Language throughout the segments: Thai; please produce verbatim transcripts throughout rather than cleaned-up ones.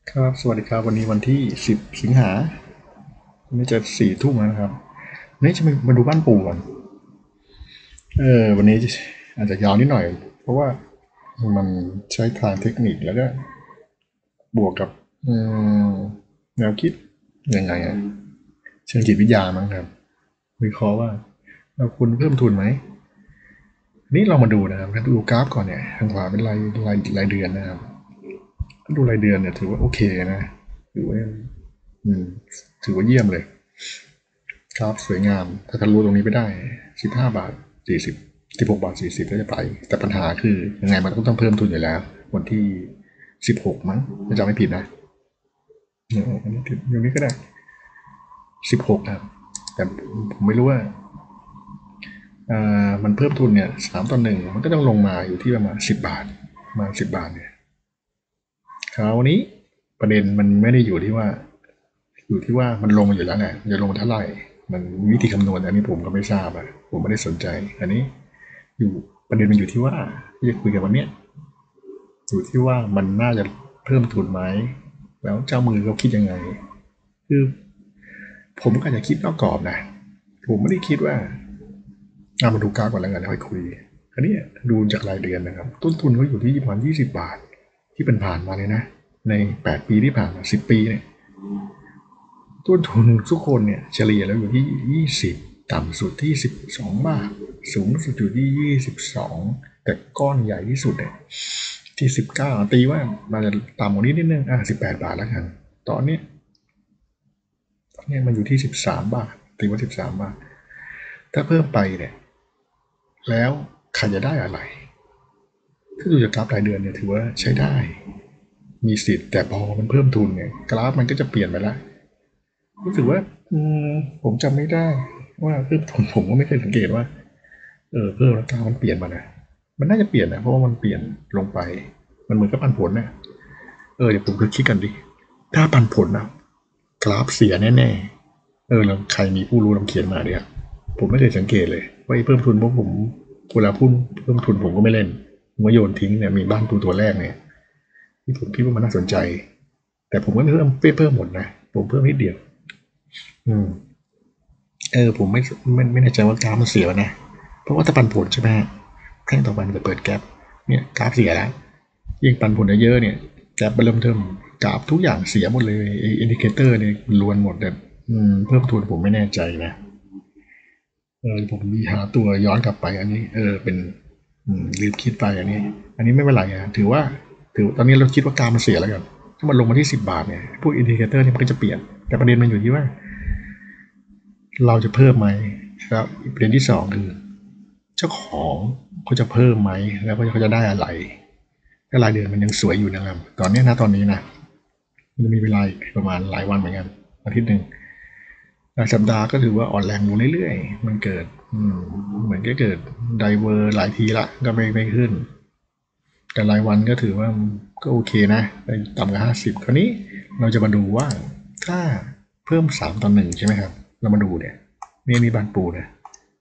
ครับสวัสดีครับวันนี้วันที่สิบสิงหาวันนี้จะสี่ทุ่มแล้วนะครับวันนี้จะมามาดูบ้านปู่ก่อนเออวันนี้อาจจะยาวนิดหน่อยเพราะว่ามันใช้ทางเทคนิคแล้วก็บวกกับอืมแนวคิดยังไงอะเชิงจิตวิทยามั้งครับวิเคราะห์ว่าเราควรเพิ่มทุนไหมนี่เรามาดูนะครับดูกราฟก่อนเนี่ยทางขวาเป็นรายรายรายเดือนนะครับดูรายเดือนเนี่ยถือว่าโอเคนะถือว่าอืมถือว่าเยี่ยมเลย ครับสวยงามถ้าทะลุตรงนี้ไปได้สิบห้าบาทสี่สิบสิบหกบาทสี่สิบก็จะไปแต่ปัญหาคือยังไงมันก็ต้องเพิ่มทุนอยู่แล้ววันที่สิบหกมั้งถ้าจำไม่ผิดนะเนี่ยอันนี้อยู่นี้ก็ได้สิบหกครับแต่ผมไม่รู้ว่าอ่ามันเพิ่มทุนเนี่ยสามต่อหนึ่งมันก็ต้องลงมาอยู่ที่ประมาณสิบบาทมาสิบบาทเนี่ยคราวนี้ประเด็นมันไม่ได้อยู่ที่ว่าอยู่ที่ว่ามันลงมาอยู่แล้วแหละจะลงเท่าไหร่มันวิธีคำนวณอันนี้ผมก็ไม่ทราบอ่ะผมไม่ได้สนใจอันนี้ อยู่ประเด็นมันอยู่ที่ว่าที่จะคุยกันวันเนี้ยอยู่ที่ว่ามันน่าจะเพิ่มทุนไหมแล้วเจ้ามือเขาคิดยังไงคือผมก็อาจจะคิดนอกกรอบนะผมไม่ได้คิดว่าเอามาดูกราฟก่อนแล้วกันแล้วค่อยคุยอันนี้ดูจากรายเดือนนะครับต้นทุนเขาอยู่ที่ประมาณยี่สิบบาทที่เป็นผ่านมาเลยนะในแปดปีที่ผ่านมาสิบปีเนี่ยต้นทุนทุกคนเนี่ยเฉลี่ยแล้วอยู่ที่ยี่สิบต่ำสุดที่สิบสองบาทสูงสุดอยู่ที่ยี่สิบสองแต่ก้อนใหญ่ที่สุดเนี่ย ที่สิบเก้าตีว่ามันจะต่ำกว่านี้นิดนึงอ่ะสิบแปดบาทแล้วกันตอนนี้ตอนนี้มันอยู่ที่สิบสามบาทตีว่าสิบสามบาทถ้าเพิ่มไปเนี่ยแล้วใครจะได้อะไรถ้าดูจากกราฟรายเดือนเนี่ยถือว่าใช้ได้มีสิทธิ์แต่พอมันเพิ่มทุนเนี่ยกราฟมันก็จะเปลี่ยนไปละรู้สึกว่าอืมผมจำไม่ได้ว่าเพิ่มทุนผมก็ไม่เคยสังเกตว่าเออเพิ่มแล้วกราฟมันเปลี่ยนมานะมันน่าจะเปลี่ยนนะเพราะว่ามันเปลี่ยนลงไปมันเหมือนกับปันผลนะ เออเดี๋ยวผมคิดกันดิถ้าปันผลนะกราฟเสียแน่ๆเออแล้วใครมีผู้รู้ลองเขียนมาเนี่ยผมไม่เคยสังเกตเลยว่าเพิ่มทุนพวกผมเวลาพุ่นเพิ่มทุนผมก็ไม่เล่นผมก็โยนทิ้งเนี่ยมีบ้านตัวตัวแรกเนี่ยที่ผมคิดว่ามันน่าสนใจแต่ผมก็ไม่เพิ่มไม่เพิ่มหมดนะผมเพิ่มนิดเดียวอืมเออผมไม่ไม่ไม่แน่ใจว่ากราฟมันเสียนะเพราะว่าถ้าปันผลใช่ไหมแท่งต่อไปมันจะเปิดแกลบเนี่ยกราฟเสียแล้วยิ่งปันผลเยอะเนี่ยแกลบมันเริ่มเทิมกราฟทุกอย่างเสียหมดเลยไอ้อินดิเคเตอร์เนี่ยล้วนหมดแต่อืมเพิ่มทุนผมไม่แน่ใจนะเออผมมีหาตัวย้อนกลับไปอันนี้เออเป็นอืมลืมคิดไปอันนี้อันนี้ไม่เป็นไรอ่ะถือว่าถือตอนนี้เราคิดว่ากราฟมันเสียแล้วกันถ้ามันลงมาที่สิบบาทเนี่ยพวกอินดิเคเตอร์เนี่ยมันก็จะเปลี่ยนแต่ประเด็นมันอยู่ที่ว่า เราจะเพิ่มไหมครับประเด็นที่สองคือเจ้าของเขาจะเพิ่มไหมแล้วเขาจะได้อะไรถ้ารายเดือนมันยังสวยอยู่นะครับตอนนี้นะตอนนี้นะมันจะมีเวลาประมาณหลายวันเหมือนกันอาทิตย์หนึ่งรายสัปดาห์ก็ถือว่าอ่อนแรงลงเรื่อยๆมันเกิดเหมือนก็เกิดไดเวอร์หลายทีละก็ไม่ไม่ขึ้นแต่รายวันก็ถือว่าก็โอเคนะต่ำกว่าห้าสิบคราวนี้เราจะมาดูว่าถ้าเพิ่มสามต่อหนึ่งใช่ไหมครับเรามาดูเนี่ยนี่นี่บานปูนะ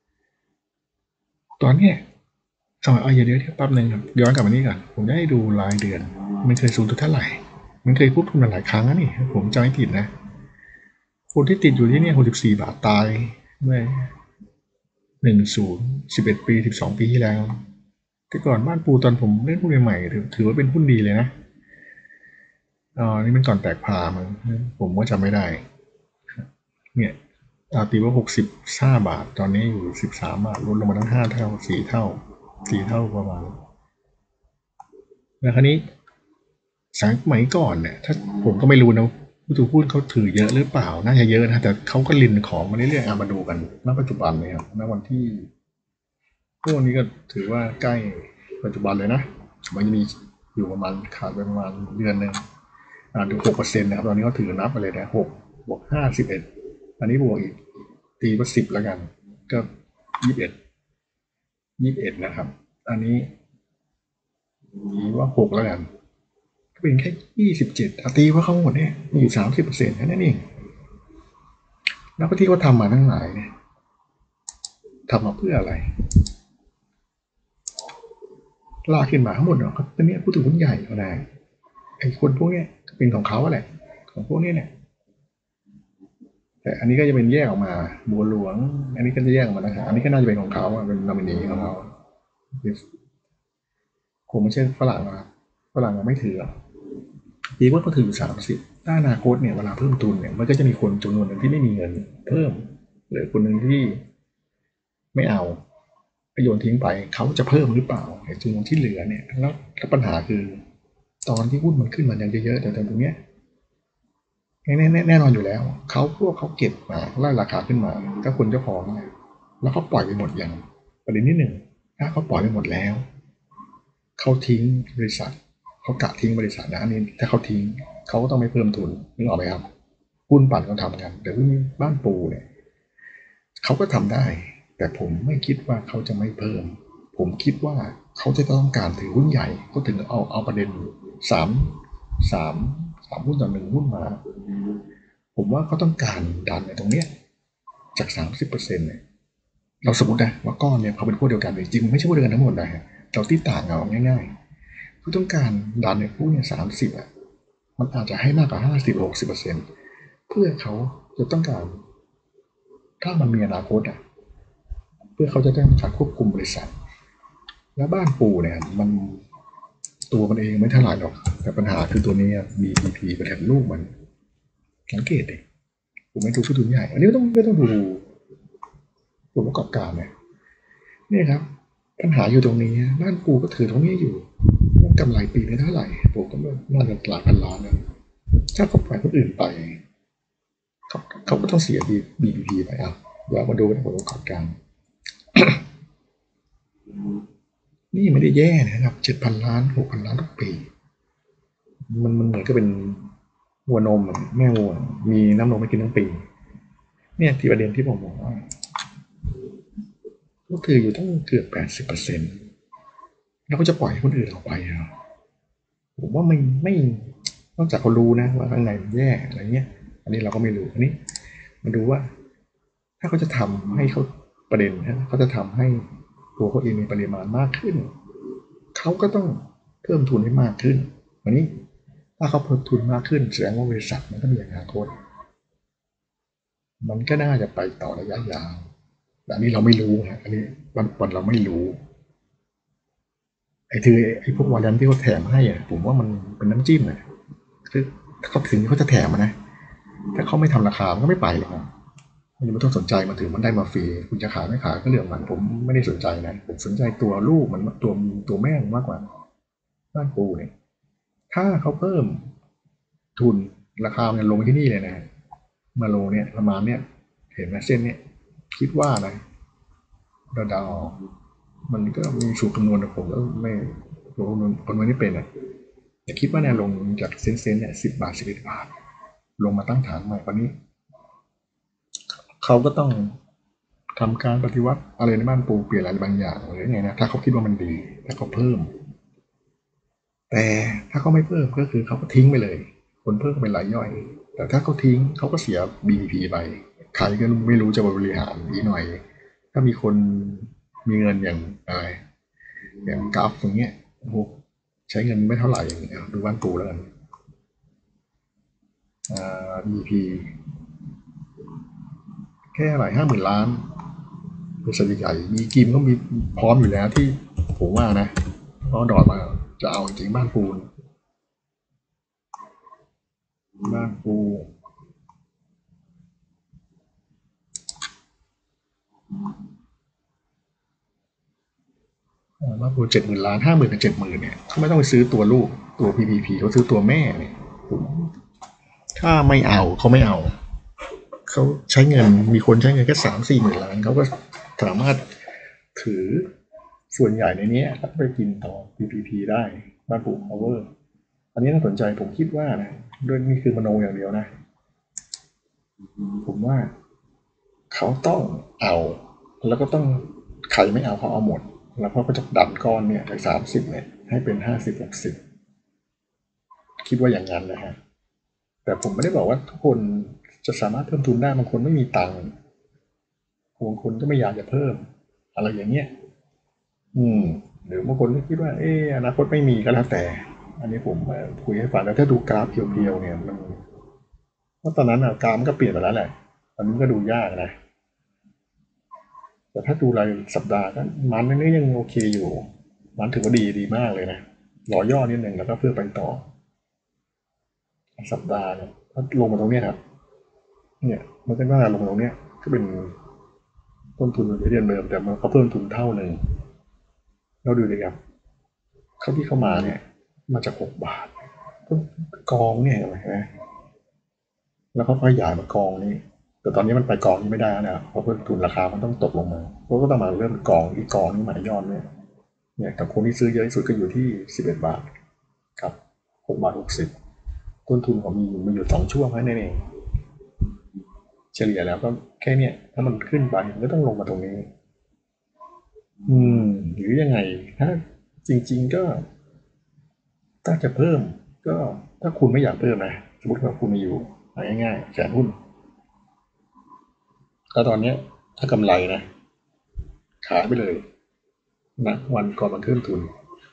ตอนเนี้ยเอาเอาอย่าเดี๋ยวแป๊บนึงครับย้อนกลับมานี่ก่อนผมจะให้ดูรายเดือนมันเคยสูงถึงเท่าไหร่มันเคยพูดทุนมาหลายครั้งแล้วนี่ผมจำไม่ผิดนะคนที่ติดอยู่ที่นี่หกสิบสี่บาทตายเมื่อหนึ่งศูนย์สิบเอ็ดปีสิบสองปีที่แล้วแต่ก่อนบ้านปูตอนผมเล่นหุ้นใหม่ๆถือถือว่าเป็นหุ้นดีเลยนะอ๋อนี่มันก่อนแตกพามันผมก็จำไม่ได้เนี่ยอาตีว่าหกสิบห้าบาทตอนนี้อยู่สิบสามบาทลดลงมาตั้งห้าเท่าสี่เท่าสี่เท่าประมาณ แล้วคราวนี้สมัยก่อนเนี่ยถ้าผมก็ไม่รู้นะผู้ถือหุ้นเขาถือเยอะหรือเปล่าน่าจะเยอะนะแต่เขาก็ลินของมาเรื่อยๆอ่ะมาดูกันณปัจจุบันเนี่ยครับณวันที่พวกนี้ก็ถือว่าใกล้ปัจจุบันเลยนะมันจะมีอยู่ประมาณขาดไปประมาณเดือนหนึ่งอ่าถึงหกเปอร์เซ็นต์นะครับตอนนี้เขาถือนับไปเลยนะหกบวกห้าสิบเอ็ดอันนี้บวกอีกตีว่าสิบแล้วกันก็ยี่สิบเอ็ดยี่สิบเอ็ดนะครับอันนี้ตีว่าหกแล้วกัน เป็นแค่ยี่สิบเจ็ดตีว่าเขาหมดเนี่ยมีอยู่สามสิบเปอร์เซ็นต์แค่นั้นเองแล้วก็ที่เขาทำมาทั้งหลายเนี่ยทำมาเพื่ออะไรลากขึ้นมาทั้งหมดเนาะตอนนี้ผู้ถือหุ้นใหญ่เขาได้ไอ้คนพวกเนี้ยเป็นของเขาแหละของพวกนี้เนี่ยแต่อันนี้ก็จะเป็นแยกออกมาบัวหลวงอันนี้ก็จะแยกออกมานะครับอันนี้ก็น่าจะเป็นของเขาเป็นนอมินีของเขาผมไม่ใช่ฝรั่งนะครับฝรั่งไม่ถือดีว่าเขาถืออยู่สามสิบถ้าอนาคตเนี่ยเวลาเพิ่มทุนเนี่ยมันก็จะมีคนจำนวนหนึ่งที่ไม่มีเงินเพิ่มหรือคนหนึ่งที่ไม่เอาโยนทิ้งไปเขาจะเพิ่มหรือเปล่าไอ้จำนวนที่เหลือเนี่ยแล้วปัญหาคือตอนที่หุ้นมันขึ้นมาอย่างเยอะๆแต่ตรงเนี้ยแน่แน่แน่นอนอยู่แล้วเขาพวกเขาเก็บมาไล่ราคาขึ้นมาก็คนเจ้าของเนี่ยแล้วเขาปล่อยไปหมดอย่างประเด็นที่หนึ่งถ้าเขาปล่อยไปหมดแล้วเขาทิ้งบริษัทเขากะทิ้งบริษัทนะอันนี้ถ้าเขาทิ้งเขาก็ต้องไม่เพิ่มทุนนึกออกไหมครับหุ้นปั่นเขาทำกันแต่หุ้นบ้านปูเนี่ยเขาก็ทำได้แต่ผมไม่คิดว่าเขาจะไม่เพิ่มผมคิดว่าเขาจะต้องการถือหุ้นใหญ่ก็ถึงเอาเอาประเด็นสามสามสามหุ้นต่อหนึ่งหุ้นมาผมว่าเขาต้องการดันในตรงเนี้ยจากสามสิบเปอร์เซ็นต์เนี่ยเราสมมตินะว่าก้อนเนี่ยเขาเป็นพวกเดียวกันจริงๆไม่ใช่พวกเดียวกันทั้งหมดนะฮะเราที่ต่างเอาง่ายๆเขาต้องการดันในพวกเนี่ยสามสิบอ่ะมันอาจจะให้มากกว่าห้าสิบหกสิบเปอร์เซ็นต์เพื่อเขาจะต้องการถ้ามันมีอนาคตอ่ะเพื่อเขาจะได้การควบคุมบริษัทและบ้านปูเนี่ยมันตัวมันเองไม่เท่าไหร่หรอกแต่ปัญหาคือตัวนี้ บี พี พี ประเทศลูกมันสังเกตดิผมไม่ดูผู้ทุนใหญ่อันนี้ไม่ต้องไม่ต้องดูผลประกอบการเนี่ยนี่ครับปัญหาอยู่ตรงนี้บ้านปูก็ถือตรงนี้อยู่มันกำไรปีนี้เท่าไหร่ผมก็น่าจะหลายพันล้านนะถ้าเขาปล่อยคนอื่นไปเขาเขาก็ต้องเสีย บี พี พี ไปอ่ะเดี๋ยวมาดูผลประกอบการนี่ไม่ได้แย่นะครับเจ็ดพันล้านหกพันล้านทุกปีมันมันเหมือนก็เป็นวัวนมแม่วัวมีน้ำนมไม่กินทั้งปีเนี่ยที่ประเด็นที่ผมบอกว่าก็ถืออยู่ตั้งเกือบแปดสิบเปอร์เซ็นต์แล้วก็จะปล่อยให้คนอื่นเอาไปเหรอผมว่าไม่ไม่นอกจากเขารู้นะว่าข้างในมันแย่อะไรเงี้ยอันนี้เราก็ไม่รู้อันนี้มาดูว่าถ้าเขาจะทำให้เขาประเด็นนะเขาจะทำให้ตัวเขาเองมีปริมาณมากขึ้นเขาก็ต้องเพิ่มทุนให้มากขึ้นอันนี้ถ้าเขาเพิ่มทุนมากขึ้นแสดงว่าบริษัทมันก็มีอนาคตมันก็น่าจะไปต่อระยะยาวแต่อันนี้เราไม่รู้ฮะอันนี้วันวันเราไม่รู้ไอ้ที่ไอ้พวกวายันที่เขาแถมให้อ่ะผมว่ามันเป็นน้ำจิ้มอ่ะคือเขาถึงเขาจะแถมนะถ้าเขาไม่ทำราคามันก็ไม่ไปหรอกมันไม่ต้องสนใจมาถึงมันได้มาฟรีคุณจะขายไม่ขายก็เรื่องมันผมไม่ได้สนใจนะผมสนใจตัวลูกมันตัวตัวแม่มากกว่าบ้านปูเนี่ยถ้าเขาเพิ่มทุนราคามันลงที่นี่เลยนะมาโลเนี่ยประมาณเนี่ยเห็นไหมเส้นเนี่ยคิดว่านะดาวๆมันก็มีสูตรคำนวณแต่ผมก็ไม่ผมคำนวณคำนวณไม่เป็นอ่ะแต่คิดว่าเนี่ยลงจากเซนเซนเนี่ยสิบบาทสิบเอ็ดบาทลงมาตั้งฐานใหม่ตอนนี้เขาก็ต้องทำการปฏิวัติอะไรในบ้านปูเปลี่ยนอะไรบางอย่างหรือไงนะถ้าเขาคิดว่ามันดีถ้าเขาเพิ่มแต่ถ้าเขาไม่เพิ่มก็คือเขาก็ทิ้งไปเลยคนเพิ่มเป็นรายย่อยแต่ถ้าเขาทิ้งเขาก็เสีย บี พี ไปใครก็ไม่รู้จะบริหารอีกหน่อยถ้ามีคนมีเงินอย่างอะไรอย่างกราฟตรงเนี้ยโอ้โหใช้เงินไม่เท่าไหร่อย่างเงี้ยดูบ้านปูแล้วกันอ่า บี พี แค่หลายห้าหมื่นล้านบริษัทใหญ่มีกิมก็มีพร้อมอยู่แล้วที่ผมว่านะเพราะดอดมาจะเอาจริงบ้านปูนบ้านปูบ้านปูเจ็ดหมื่นล้านห้าหมื่นกับเจ็ดหมื่นเนี่ยเขาไม่ต้องไปซื้อตัวลูกตัว พี พี พี เขาซื้อตัวแม่เนี่ยถ้าไม่เอาเขาไม่เอาเขาใช้เงินมีคนใช้เงินแค่สามสี่หมื่นล้านเขาก็สามารถถือส่วนใหญ่ในนี้แล้วไปกินต่อ พี พี พี ได้บ้านปู power อันนี้น่าสนใจผมคิดว่านะด้วยนี่คือมโนอย่างเดียวนะผมว่าเขาต้องเอาแล้วก็ต้องใครไม่เอาเขาเอาหมดแล้วเขาก็จะดันก้อนเนี่ยจากสามสิบเนี่ยให้เป็นห้าสิบหกสิบคิดว่าอย่างนั้นนะฮะแต่ผมไม่ได้บอกว่าทุกคนจะสามารถเพิ่มทุนได้บางคนไม่มีตังค์บางคนก็ไม่อยากจะเพิ่มอะไรอย่างเงี้ยอืมหรือบางคนก็คิดว่าเอออนาคตไม่มีก็แล้วแต่อันนี้ผมคุยให้ฟังแล้วถ้าดูกราฟเพียวๆเนี่ยมันเพราะตอนนั้นกราฟมันก็เปลี่ยนไปแล้วแหละตอนนี้ก็ดูยากนะแต่ถ้าดูรายสัปดาห์ก็มันนี่ยังโอเคอยู่มันถือว่าดีดีมากเลยนะรอย่อนิดหนึ่งแล้วก็เพื่อไปต่อสัปดาห์เนี่ยถ้าลงมาตรงนี้ครับเนี่ยมันก็ว่าลงมาตรงเนี้ยก็เป็นต้นทุนมันเรียนเดิมแต่มันเขาเพิ่มทุนเท่าหนึ่งเราดูเลยครับเขาที่เข้ามาเนี่ยมาจากหกบาทกองเนี่ยเห็นไหมแล้วเขาก็ขยายมากองนี่แต่ตอนนี้มันไปกองนี้ไม่ได้นะเพราะเพิ่มทุนราคามันต้องตกลงมาเขาก็ต้องมาเริ่มกองอีกกองนี้มายอดเนี่ยเนี่ยกับคนที่ซื้อเยอะที่สุดก็อยู่ที่สิบเอ็ดบาทกับหกบาทหกสิบต้นทุนของมีมีอยู่สองช่วงแค่นั้นเองเฉลี่ยแล้วก็แค่เนี้ยถ้ามันขึ้นไปมันก็ต้องลงมาตรงนี้อืมหรือยังไงถ้าจริงๆก็ถ้าจะเพิ่มก็ถ้าคุณไม่อยากเพิ่มนะสมมติว่าคุณมีอยู่ง่ายๆแสนหุ้นแล้วตอนนี้ถ้ากำไรนะขายไปเลยนะวันก่อนมันเพิ่มทุน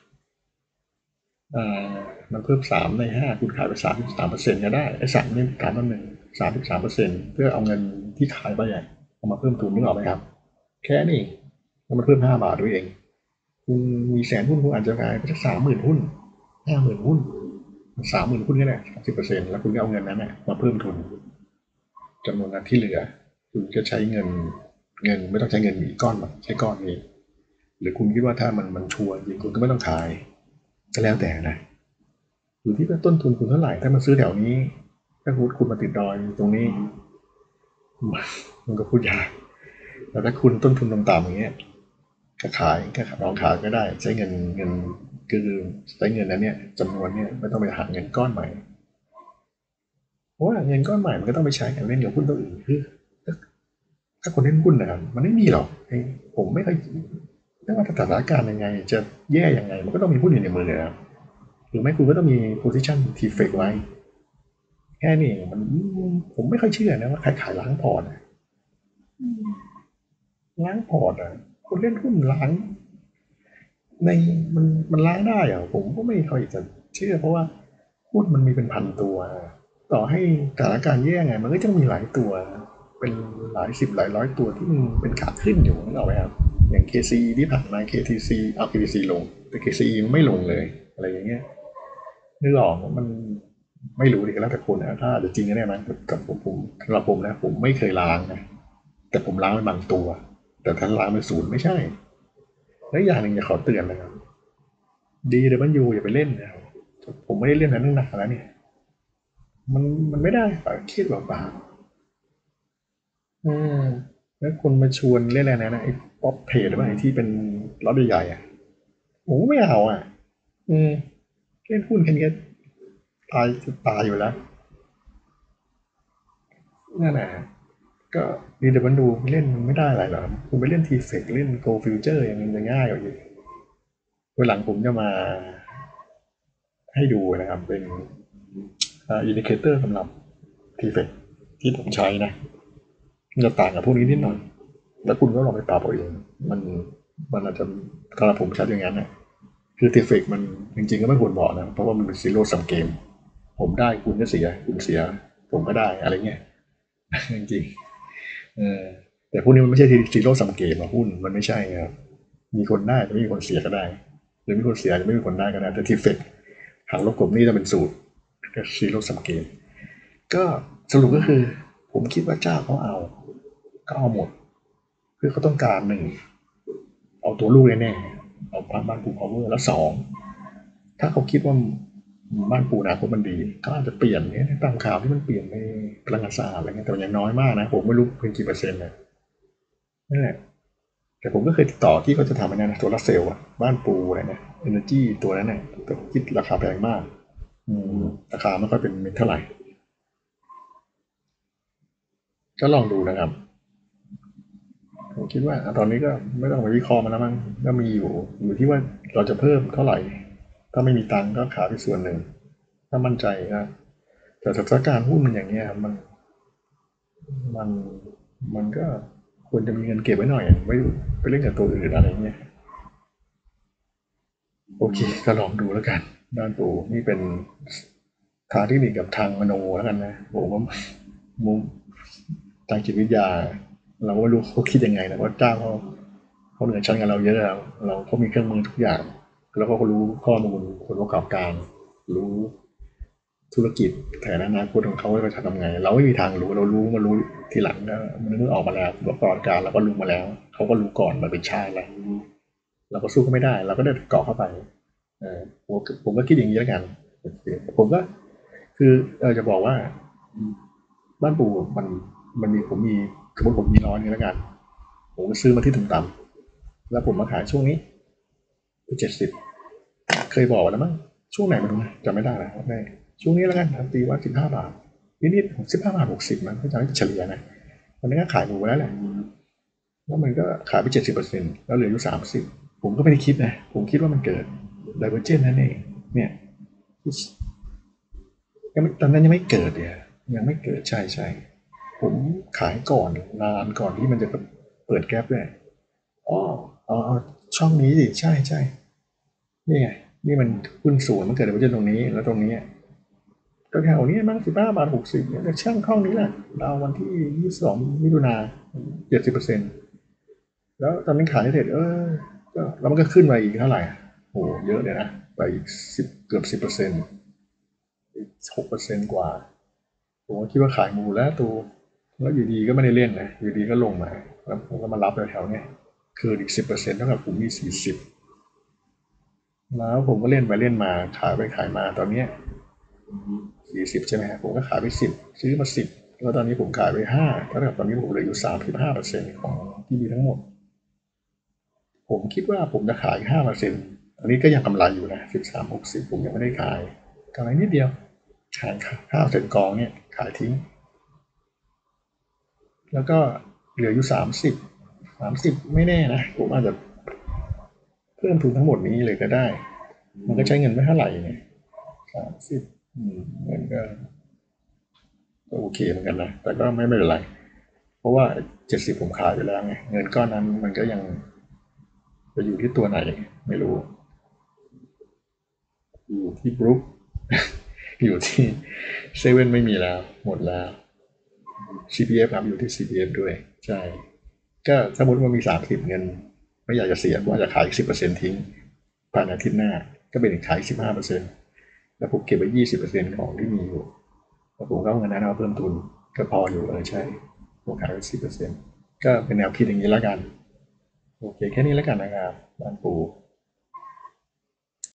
อ่ามันเพิ่มสามในห้าคุณขายไปสามสิบสามเปอร์เซ็นต์ก็ได้ไอ้สามนี่สามต่อหนึ่งสามสิบสามเปอร์เซ็นต์เพื่อเอาเงินที่ขายไปเอามาเพิ่มทุนนึกออกไหมครับแค่นี้แล้วมันเพิ่มห้าบาทด้วยเองคุณมีแสนหุ้นคุณอาจจะขายไปสักสามหมื่นหุ้นห้าหมื่นหุ้นสามหมื่นหุ้นก็ได้สิบเปอร์เซ็นต์แล้วคุณก็เอาเงินนั้นมาเพิ่มทุนจำนวนนั้นที่เหลือคุณก็ใช้เงินเงินไม่ต้องใช้เงินอีกก้อนแบบใช้ก้อนนี้หรือคุณคิดว่าถ้ามันมันชัวร์จริงคุณก็ไม่ต้องขายก็แล้วแต่นะอยู่ที่ว่าต้นทุนคุณเท่าไหร่ถ้ามันซื้อแถวนี้ถ้าคุณคุณมาติดดอยตรงนี้มันก็พูดยากแต่ถ้าคุณต้นทุนต่ำๆอย่างเงี้ยก็ขายก็ลองขายก็ได้ใช้เงินเงินคือใช้เงินนั้นเนี่ยจำนวนเนี่ยไม่ต้องไปหาเงินก้อนใหม่เพราะว่าเงินก้อนใหม่มันก็ต้องไปใช้กับเล่นกับหุ้นตัวอื่นคือถ้าคนเล่นหุ้นนะครับมันไม่มีหรอกผมไม่เคยไม่ว่าสถานการณ์ยังไงจะแย่ยังไงมันก็ต้องมีหุ้นอยู่ในมือเลยครับหรือไม่คุณก็ต้องมี position t f เฟกไว้แค่นี้มันผมไม่ค่อยเชื่อนะว่าใครขายล้างพอร์ตล้างพอร์ตอ่ะคนเล่นหุ้นล้างในมันมันล้างได้เหรอผมก็ไม่ค่อยจะเชื่อเพราะว่าหุ้นมันมีเป็นพันตัวต่อให้สถานการณ์แย่ไงมันก็จะมีหลายตัวเป็นหลายสิบหลายร้อยตัวที่มันเป็นขาขึ้นอยู่นึกออกไหมครับอย่าง เค ซี อี ที่ผ่านมา เค ที ซี เอา เค ที ซี ลงแต่ เค ซี อี มันไม่ลงเลยอะไรอย่างเงี้ยนึกออกมันไม่รู้ดิก็แล้วแต่คนนะถ้าจะจริงก็ได้ไหมกับผมผมสำหรับผมนะผมไม่เคยล้างนะแต่ผมล้างไปบางตัวแต่ถ้าล้างเป็นศูนย์ไม่ใช่และอย่างหนึ่งอยากขอเตือนนะครับดีเดบันยูอย่าไปเล่นนะครับผมไม่ได้เล่นนั้นตั้งนานแล้วเนี่ยมันมันไม่ได้เครียดแบบบ้าอืมแล้วคนมาชวนเล่นอะไรนะไอ้ป๊อปเทรดหรือว่าไอ้ที่เป็นล็อตใหญ่ๆอ่ะผมไม่เอาอ่ะอืมเล่นหุ้นแค่นี้ตายจะตายอยู่แล้วนั่นแหละก็ดีเดบันดูเล่นมันไม่ได้อะไรหรอกคุณไปเล่นทีเฟกเล่นโกลฟิวเจอร์ยังจะง่ายกว่าอยู่วันหลังผมจะมาให้ดูนะครับเป็นอินดิเคเตอร์สำหรับทีเฟกที่ผมใช้นะมันจะต่างกับพวกนี้นิดหน่อยแล้วคุณก็ลองไปปรับเอาเองมันมันอาจจะสำหรับผมใช้อย่างนั้นนะคือทีเฟกมันจริงๆก็ไม่ควรบอกนะเพราะว่ามันเป็นซีโร่ซัมเกมผมได้คุณก็เสียคุณเสียผมก็ได้อะไรเงี้ยจริงๆเออแต่พวกนี้มันไม่ใช่ซีโร่ซัมเกมอะหุ้นมันไม่ใช่ครับมีคนได้จะไม่มีคนเสียก็ได้หรือมีคนเสียจะไม่มีคนได้ก็ได้แต่ทีเฟกหางลบกบนี่จะเป็นสูตรก็ซีโร่ซัมเกมก็สรุปก็คือผมคิดว่าเจ้าเขาเอาก็เอาหมดคือเขาต้องการหนึ่งเอาตัวลูกแน่ๆเอาบ้านปูพาวเวอร์แล้วสองถ้าเขาคิดว่าบ้านปูอนาคตมันดีเขาอาจจะเปลี่ยนเนี่ยตามข่าวที่มันเปลี่ยนในพลังงานสะอาดอะไรเงี้ยแต่มันยังน้อยมากนะผมไม่รู้เป็นกี่เปอร์เซ็นต์เลยนั่นแหละแต่ผมก็เคยติดต่อที่เขาจะทำอันนั้นนะโซลาร์เซลล์อะบ้านปูอะไรนะเอเนอร์จีตัวนั้นเนี่ยแต่คิดราคาแพงมากอืมราคาไม่ค่อยเป็นเท่าไหร่ก็ลองดูนะครับ ผมคิดว่าตอนนี้ก็ไม่ต้องไปวิเคราะห์มันแล้วมั้งก็มีอยู่อยู่ที่ว่าเราจะเพิ่มเท่าไหร่ถ้าไม่มีตังค์ก็ขายไปส่วนหนึ่งถ้ามั่นใจก็แต่สถานการณ์หุ้นมันอย่างเงี้ยมันมันมันก็ควรจะมีเงินเก็บไว้หน่อยไว้ไปเล่นกับตัวอื่นอะไรเงี้ยโอเคก็ลองดูแล้วกันบ้านปู่นี่เป็นทางเทคนิคกับทางมโนแล้วกันนะผมว่ามุมทางจิตวิทยาเราก็ไม่รู้เขาคิดยังไงนะว่าจ้างเขาเขาเหนือชั้นกับเราเยอะแล้วเราเขามีเครื่องมือทุกอย่างแล้วก็เขารู้ข้อมูลผลประกอบการรู้ธุรกิจแผนอนาคตของเขาว่าเขาจะทำไงเราไม่มีทางรู้เรารู้มารู้ทีหลังนะมันเมื่อออกมาแล้วผลประกอบการเราก็รู้มาแล้วเขาก็รู้ก่อนมาเป็นชาติแล้วเราก็สู้เขาไม่ได้เราก็ได้เกาะเข้าไปเออผมผมก็คิดอย่างนี้แล้วกันผมก็คือเออจะบอกว่าบ้านปู่มันมันมีผมมีสมมติผมมีร้อยนี้แล้วกันผมก็ซื้อมาที่ต่ำๆแล้วผมมาขายช่วงนี้เจ็ดสิบเคยบอกแล้วมั้งช่วงไหนไม่รู้นะจำไม่ได้แล้วในช่วงนี้แล้วกันตีว่าสิบห้าบาทนิดๆสิบห้าบาทหกสิบมันก็จะไม่เฉลี่ยนะมันก็ขายหมูแล้วแหละแล้วมันก็ขายไปเจ็ดสิบเปอร์เซ็นต์แล้วเหลืออยู่สามสิบผมก็ไม่ได้คิดนะผมคิดว่ามันเกิดไดเวอร์เจนนั่นเองเนี่ยยังตอนนั้นยังไม่เกิดเนี่ยยังไม่เกิดใช่ใช่ผมขายก่อนนานก่อนที่มันจะเปิดแก๊ปเลยอ๋อเอาเอาช่องนี้สิใช่ใช่นี่ไงนี่มันหุ้นส่วนมันเกิดไดเวอร์เจนตรงนี้แล้วตรงนี้ก็แค่โอ้นี่มั้งสิบห้าบาทหกสิบเนี่ยช่างห้องนี้แหละเราวันที่ยี่สิบสองมิถุนาเจ็ดสิบเปอร์เซ็นต์แล้วตอนนี้ขายเสร็จเออก็แล้วมันก็ขึ้นมาอีกเท่าไหร่โอ้เยอะเลยนะไปอีกสิบเกือบสิบเปอร์เซ็นต์หกเปอร์เซ็นต์กว่าผมก็คิดว่าขายหมูแล้วตูแล้วอยู่ดีก็ไม่ได้เล่นนะอยู่ดีก็ลงมาแล้วผมก็มารับแถวๆเนี้ยคืออีกสิบเปอร์เซ็นต์เท่ากับผมมีสี่สิบแล้วผมก็เล่นไปเล่นมาขายไปขายมาตอนเนี้ยสี่สิบใช่ไหมครับผมก็ขายไปสิบซื้อมาสิบแล้วตอนนี้ผมขายไปห้าเท่ากับตอนนี้ผมเหลืออยู่สามสิบห้าเปอร์เซ็นต์ของที่มีทั้งหมดผมคิดว่าผมจะขายห้าเปอร์เซ็นต์อันนี้ก็ยังกำไรอยู่นะสิบสามหกสิบผมยังไม่ได้ขายกำไรนิดเดียวขายห้าเปอร์เซ็นต์กองเนี่ยขายทิ้งแล้วก็เหลืออยู่สามสิบสามสิบไม่แน่นะผมอาจจะเพิ่มทุนทั้งหมดนี้เลยก็ได้มันก็ใช้เงินไม่เท่าไหร่เนี่ยสามสิบเงินก็ก็โอเคเหมือนกันนะแต่ก็ไม่เป็นไรเพราะว่าเจ็ดสิบผมขายไปแล้วไงเงินก้อนนั้นมันก็ยังจะอยู่ที่ตัวไหนไม่รู้อยู่ที่บรูคอยู่ที่เซเว่นไม่มีแล้วหมดแล้ว ซี พี เอฟ ครับอยู่ที่ ซี พี เอฟ ด้วยใช่ก็สมมติว่ามีสามสิบเงินไม่อยากจะเสียว่าจะขายสิบเปอร์เซ็นต์ทิ้งภายในอาทิตย์หน้าก็เป็นขายสิบห้าเปอร์เซ็นต์แล้วผมเก็บไว้ยี่สิบเปอร์เซ็นต์ของที่มีอยู่แล้วผมก็เอาเงินนั้นมาเพิ่มทุนก็พออยู่เออใช่ผมขายไว้สิบเปอร์เซ็นต์ก็เป็นแนวคิดอย่างนี้แล้วกันโอเคแค่นี้แล้วกันนะครับบ้านปู